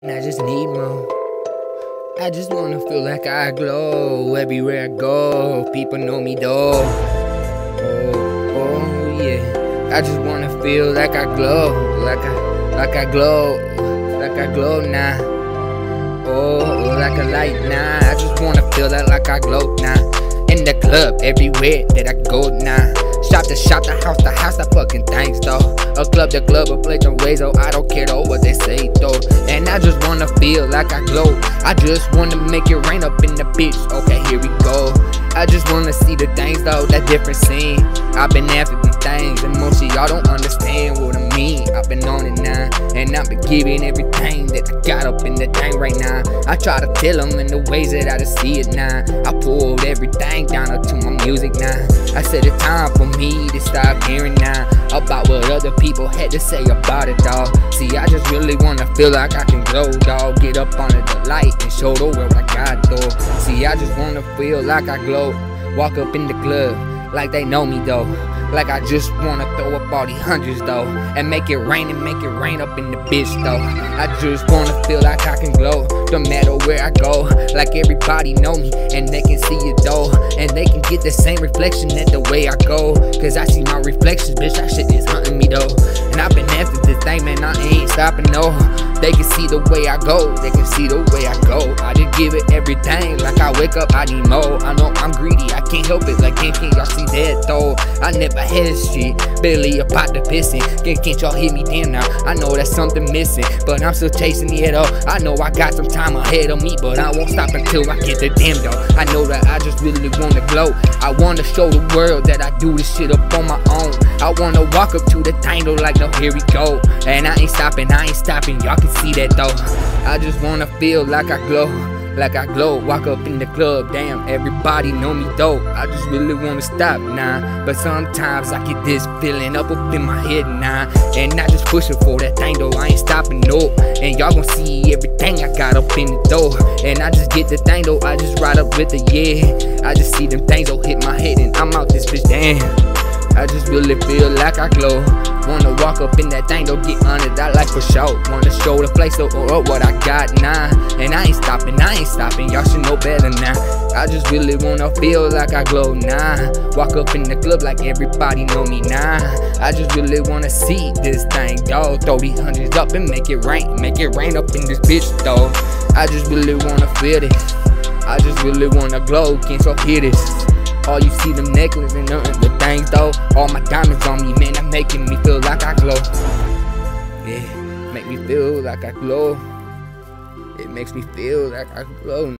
I just need more. I just wanna feel like I glow everywhere I go. People know me though. Oh yeah. I just wanna feel like I glow, like I glow now. Oh, like a light now. I just wanna feel that like I glow now. In the club, everywhere that I go now. Shop to shop, the house, the fucking things though. A club to club, a place to ways, oh I don't care though what they say though. And I just wanna feel like I glow. I just wanna make it rain up in the bitch. Okay, here we go. I just wanna see the things though, that different scene. I've been after the things, and most of y'all don't understand what I mean. I've been on it now, and I've been giving everything that I got up in the thing right now. I try to tell them in the ways that I just see it now. I pulled everything down to my music now. I said it's time for me to stop hearing now about what other people had to say about it, dawg. See, I just really wanna feel like I can glow, dawg. Get up under the light and show the world what I got, though. See, I just wanna feel like I glow. Walk up in the club like they know me, though. Like I just wanna throw up all these hundreds, though, and make it rain up in the bitch, though. I just wanna feel like I can glow, no matter where I go. Like everybody know me, and they can see it, though. And they can get the same reflection at the way I go. Cause I see my reflections, bitch, that shit is hunting me, though. And I've been after this thing, man, I ain't stopping, no. They can see the way I go, they can see the way I go. I just give it everything, like I wake up, I need more. I know I'm greedy, I can't help it, like can't y'all see that though? I never had shit, barely a pot to piss in. Can't y'all hear me damn now? I know that's something missing, but I'm still chasing it up. I know I got some time ahead of me, but I won't stop until I get the damn though. I know that I just really wanna glow. I wanna show the world that I do this shit up on my own. I wanna walk up to the thing though, like no, here we go. And I ain't stopping, y'all can see that though. I just wanna feel like I glow, like I glow. Walk up in the club, damn, everybody know me though. I just really wanna stop now, but sometimes I get this feeling up in my head now, and I just pushing for that thing though. I ain't stopping no, and y'all gon' see everything I got up in the door. And I just get the thing though, I just ride up with it, yeah. I just see them things though hit my head, and I'm out this bitch, damn. I just really feel like I glow. Wanna walk up in that thing, though, get under that like for sure. Wanna show the place, though, or what I got now. And I ain't stopping, y'all should know better now. I just really wanna feel like I glow now. Walk up in the club like everybody know me now. I just really wanna see this thing, dawg. Throw these hundreds up and make it rain up in this bitch, dawg. I just really wanna feel this. I just really wanna glow, can't y'all hear this? All you see them necklaces and the things though. All my diamonds on me, man, that making me feel like I glow. Yeah, make me feel like I glow. It makes me feel like I glow.